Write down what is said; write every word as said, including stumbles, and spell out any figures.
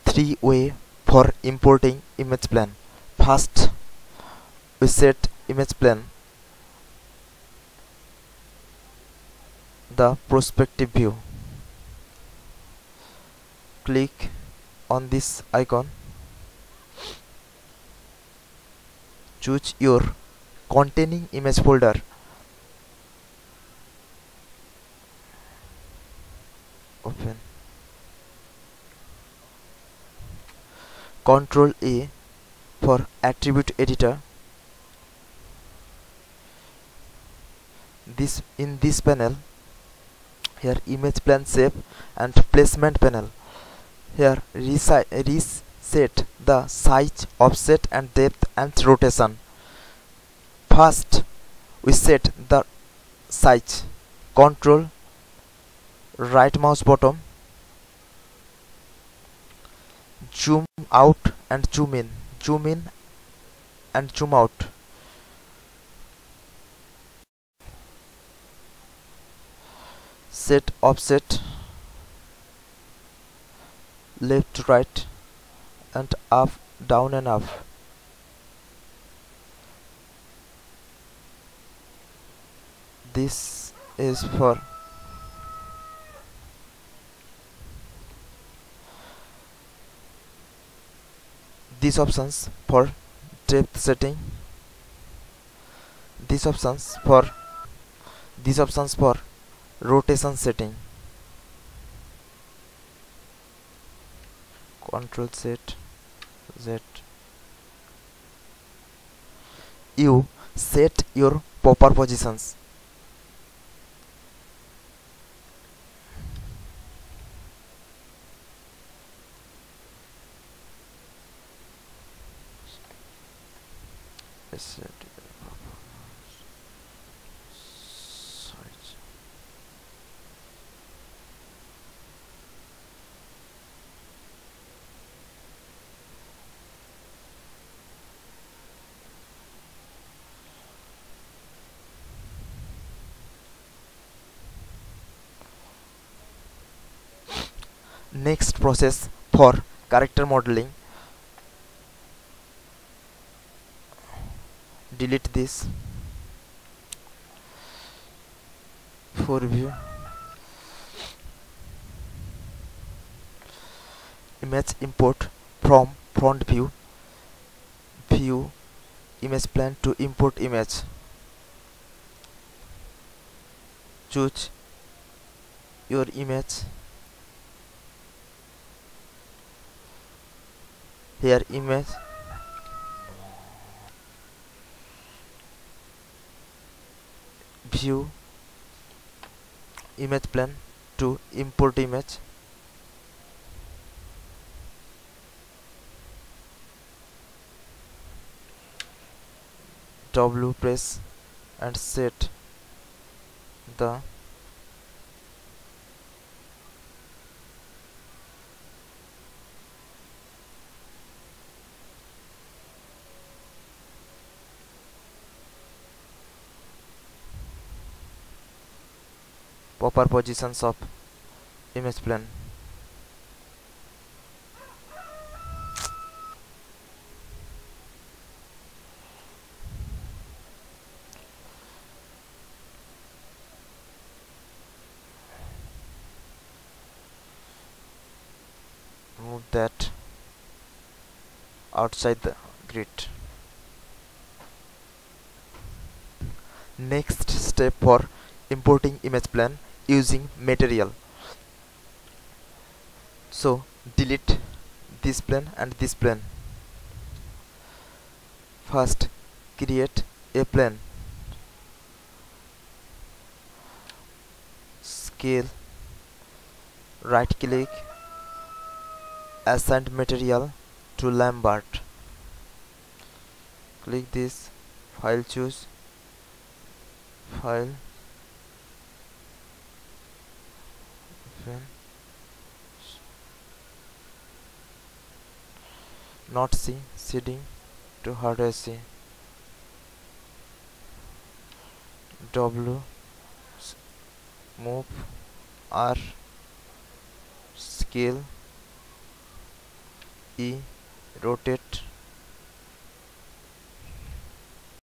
three way for importing image plane. First, we set image plane, the perspective view. Click on this icon. Choose your containing image folder. Open. Control A for attribute editor. This in this panel, here image plane shape and placement panel. Here reset the size, offset and depth and rotation. First, we set the size. Control right mouse button, zoom out and zoom in, zoom in and zoom out. Set offset left, right and up, down and up. This is for these options for depth setting, these options for these options for rotation setting. Control set Z. You set your popper positions. Set next process for character modeling. Delete this. For view, image import from front view, view image plane to import image. Choose your image. Here image, view image plane to import image. W press and set the proper positions of image plane. Move that outside the grid. Next step for importing image plane using material. So delete this plane and this plane. First create a plane. Scale, right click, assign material to Lambert. Click this, file, choose file, open. Not C, shading to hardware C. W, move R, scale, e rotate